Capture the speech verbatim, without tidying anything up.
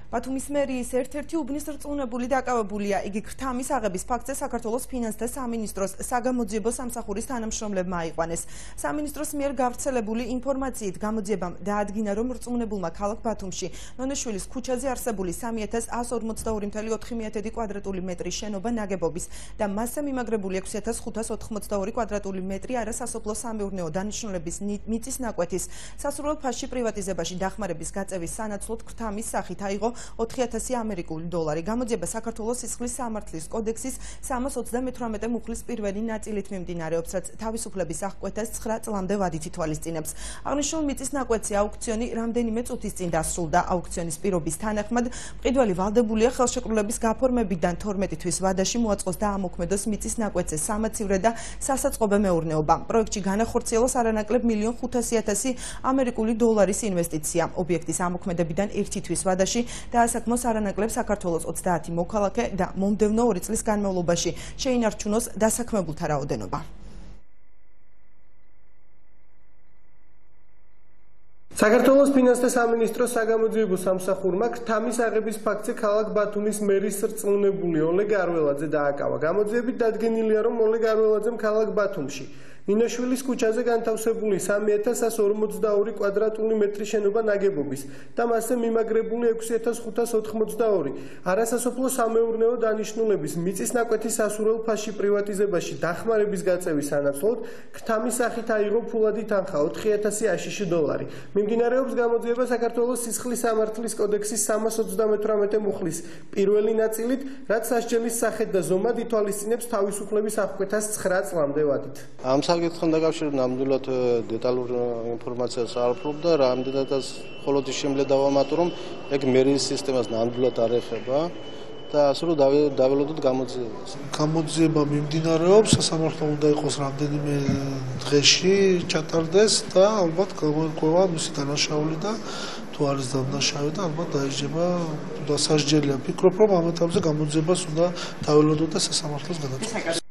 ბათუმის მერიის ერთ-ერთი უბნის რწმუნებული დაკავებულია. იგი ქრთამის აღების ფაქტზე საქართველოს ფინანსთა სამინისტროს საგამოძიებო სამსახურის თანამშრომლებმა აიყვანეს. სამინისტროს მიერ გავრცელებული ინფორმაციით გამოძიებამ დაადგინა, რომ რწმუნებულმა ქალაქ ბათუმში ნონეშვილის ქუჩაზე არსებული სამი ათას ათს ორმოცდაორი მცდამეტი ოთხი კვადრატული მეტრის შენობა ნაგებობის და მასზე მიმაგრებული ექვსი ათას ხუთას ოთხმოცდაორი კვადრატული მეტრი არასასოფლო სამეურნეო დანიშნულების მიწის ნაკვეთის სასურველ ფასში პრივატიზებაში დახმარების გაწევის სანაცვლოდ ქრთამის სახით აიღო ოთხი ათასი ამერიკული დოლარი. გამოძიება საქართველოს სისხლის სამართლის კოდექსის სამას ოცდამეთვრამეტე მუხლის პირველი ნაწილით მიმდინარეობს, რაც თავისუფლების აღკვეთას ცხრა წლამდე ვადით ითვალისწინებს. აღნიშნულ მიწის ნაკვეთზე აუქციონი რამდენიმე წუთის წინ დასრულდა. აუქციონის პირობის თანახმად მყიდველი ვალდებულია ხელშეკრულების გაფორმებიდან თორმეტი თვის ვადაში მოაწყოს და ამოქმედოს მიწის ნაკვეთზე სამაცივრე და სასაწყობე მეურნეობა. პროექტში განახორციელოს არანაკლებ მილიონ ხუთასი ათასი ამერიკული დოლარის ინვესტიცია. ობიექტის ამოქმედებიდან ერთი თვის ვადაში დაასაქმოს არანაკლებ საქართველოს ოცდაათი მოქალაქე და მომდევნო ორი წლის განმავლობაში შეინარჩუნოს დასაქმებულთა რაოდენობა. საქართველოს ფინანსთა სამინისტროს საგამოძიებო სამსახურმა ქრთამის აღების ფაქტზე ქალაქ ბათუმის მერის რწმუნებული ოლეგ არველაძე დააკავა. გამოძიებით დადგენილია, რომ ოლეგ არველაძემ ქალაქ ბათუმში ნინოშვილის ქუჩაზე განთავსებული სამი ათას ათს ორმოცდაორი კვადრატული მეტრის შენობა ნაგებობის და მასზე მიმაგრებული ექვსი ათას ხუთას ოთხმოცდაორი არასასოფლო სამეურნეო დანიშნულების მიწის ნაკვეთის სასურველ ფასში პრივატიზებაში დახმარების გაწევის სანაცვლოდ ქრთამის სახით აიღო ფულადი თანხა ოთხი ათასი აშშ დოლარი. მიმდინარეობს გამოძიება საქართველოს სისხლის სამართლის კოდექსის სამას ოცდამეთვრამეტე მუხლის პირველი ნაწილით, რაც სასჯელის სახით და ზომად ითვალისწინებს თავისუფლების აღკვეთას ცხრა წლამდე ვადით. საკითხთან დაკავშირებით ნამდვილად დეტალურ ინფორმაციას არ ვფლობ და რამდენადაც მხოლოდ ის შემიძლია დავამატო, რომ ეგ მერიის სისტემას ნამდვილად არ ეხება და ასე რომ დაველოდოთ გამოძიებას. გამოძიება მიმდინარეობს, სასამართლო უნდა იყოს რამდენიმე დღეში ჩატარდეს და ალბათ გამოირკვევა მისი დანაშაული და თუ არის დანაშაული და ალბათ დაიჯება დასასჯელია. ფიქრობ, რომ ამ ეტაპზე გამოძიებას უნდა დაველოდოთ და სასამართლოს გადაწყვეტოს.